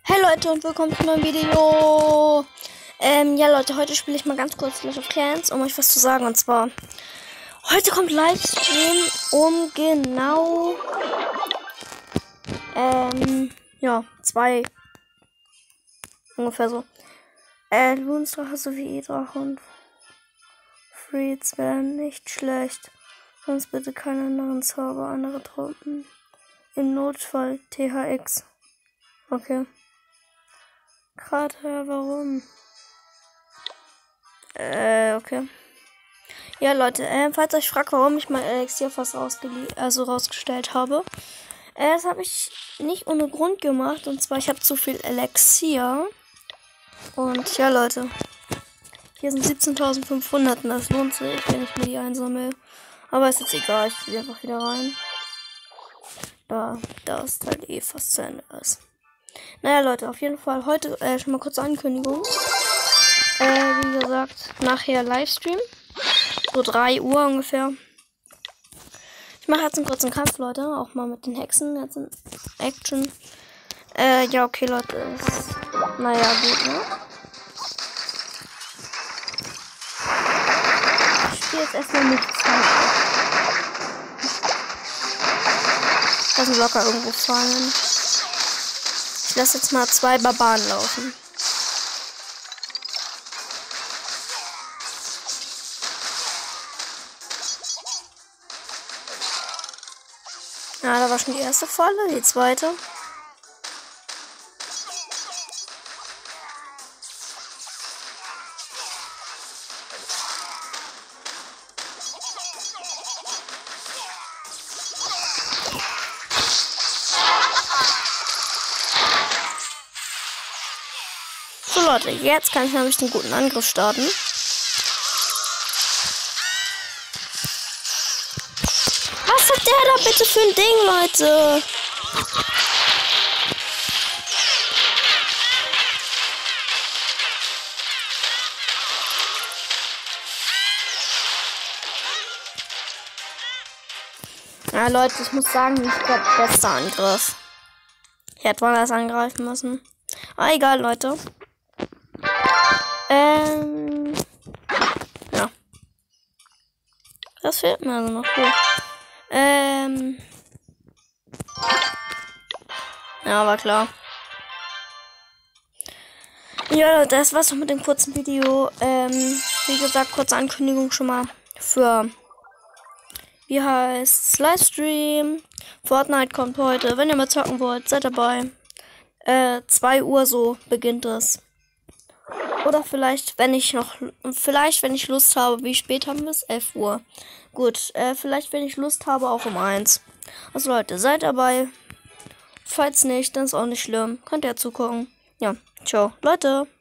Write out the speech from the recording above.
Hey Leute und willkommen zu einem Video. Ja Leute, heute spiele ich mal ganz kurz Clash of Clans, um euch was zu sagen. Und zwar, heute kommt Livestream um genau, ja, 2, ungefähr so. Loonsdrache sowie E-Drache und Freeds wären nicht schlecht. Sonst bitte keine anderen Zauber, andere Truppen. Im Notfall THX. Okay. Krater, warum? Okay. Ja, Leute, falls euch fragt, warum ich mein Elixier fast rausgestellt habe. Das habe ich nicht ohne Grund gemacht. Und zwar, ich habe zu viel Elixier. Und ja, Leute. Hier sind 17.500 und das lohnt sich, wenn ich mir die einsammle. Aber ist jetzt egal, ich spiele einfach wieder rein. Da ist halt eh fast zu Ende ist. Naja, Leute, auf jeden Fall heute schon mal kurze Ankündigung. Wie gesagt, nachher Livestream. So 3 Uhr ungefähr. Ich mache jetzt einen kurzen Kampf, Leute. Auch mal mit den Hexen jetzt in Action. Ja, okay, Leute. Naja, gut, ne? Ich spiele jetzt erstmal nichts. Das sind locker irgendwo fallen. Ich lasse jetzt mal 2 Barbaren laufen. Ja, da war schon die erste Falle, die zweite. So Leute, jetzt kann ich nämlich den guten Angriff starten. Was hat der da bitte für ein Ding, Leute? Ja, Leute, ich muss sagen, ich glaube, bester Angriff. Ich hätte mal das angreifen müssen. Aber egal, Leute. Ja. Das fehlt mir also noch. Cool. Ja, war klar. Ja, das war's doch mit dem kurzen Video. Wie gesagt, kurze Ankündigung schon mal für, wie heißt's, Livestream. Fortnite kommt heute. Wenn ihr mal zocken wollt, seid dabei. 2 Uhr so beginnt es. Oder vielleicht, wenn ich Lust habe, wie spät haben wir es? 11 Uhr. Gut, vielleicht, wenn ich Lust habe, auch um 1. Also Leute, seid dabei. Falls nicht, dann ist auch nicht schlimm. Könnt ihr ja zugucken. Ja, ciao, Leute.